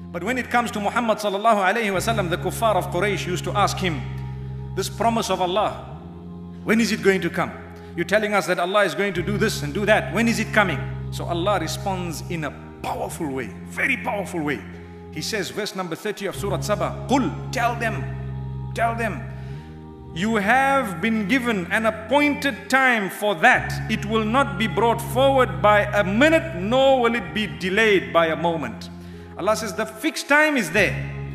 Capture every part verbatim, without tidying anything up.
But when it comes to Muhammad sallallahu alayhi wasallam, the kuffar of Quraysh used to ask him, this promise of Allah, when is it going to come? You're telling us that Allah is going to do this and do that. When is it coming? So Allah responds in a powerful way, very powerful way. He says, verse number thirty of Surah Saba, Qul, tell them, tell them, you have been given an appointed time for that. It will not be brought forward by a minute, nor will it be delayed by a moment. Allah says the fixed time is there.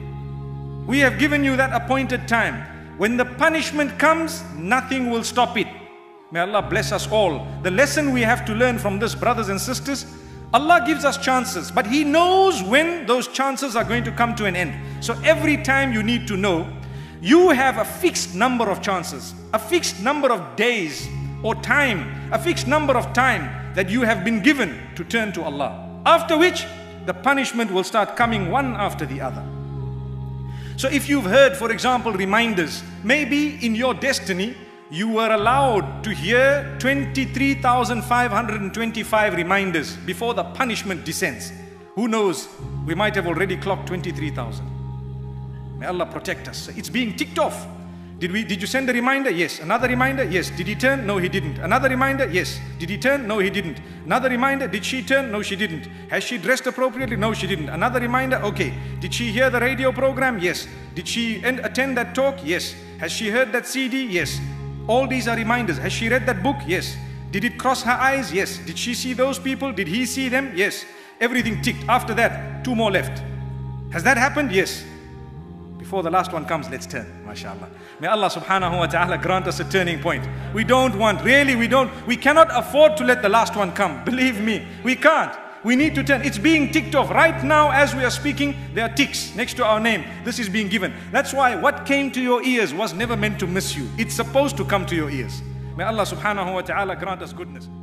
We have given you that appointed time. When the punishment comes, nothing will stop it. May Allah bless us all. The lesson we have to learn from this, brothers and sisters, Allah gives us chances, but He knows when those chances are going to come to an end. So every time you need to know, you have a fixed number of chances, a fixed number of days or time, a fixed number of time that you have been given to turn to Allah. After which, the punishment will start coming one after the other. So if you've heard, for example, reminders, maybe in your destiny, you were allowed to hear twenty-three thousand five hundred twenty-five reminders before the punishment descends. Who knows, we might have already clocked twenty-three thousand. May Allah protect us. It's being ticked off. Did we? Did you send a reminder? Yes. Another reminder? Yes. Did he turn? No, he didn't. Another reminder? Yes. Did he turn? No, he didn't. Another reminder? Did she turn? No, she didn't. Has she dressed appropriately? No, she didn't. Another reminder? Okay. Did she hear the radio program? Yes. Did she attend that talk? Yes. Has she heard that C D? Yes. All these are reminders. Has she read that book? Yes. Did it cross her eyes? Yes. Did she see those people? Did he see them? Yes. Everything ticked. After that, two more left. Has that happened? Yes. Before the last one comes, let's turn. MashaAllah. May Allah subhanahu wa ta'ala grant us a turning point. We don't want, really we don't, we cannot afford to let the last one come. Believe me, we can't. We need to turn. It's being ticked off. Right now as we are speaking, there are ticks next to our name. This is being given. That's why what came to your ears was never meant to miss you. It's supposed to come to your ears. May Allah subhanahu wa ta'ala grant us goodness.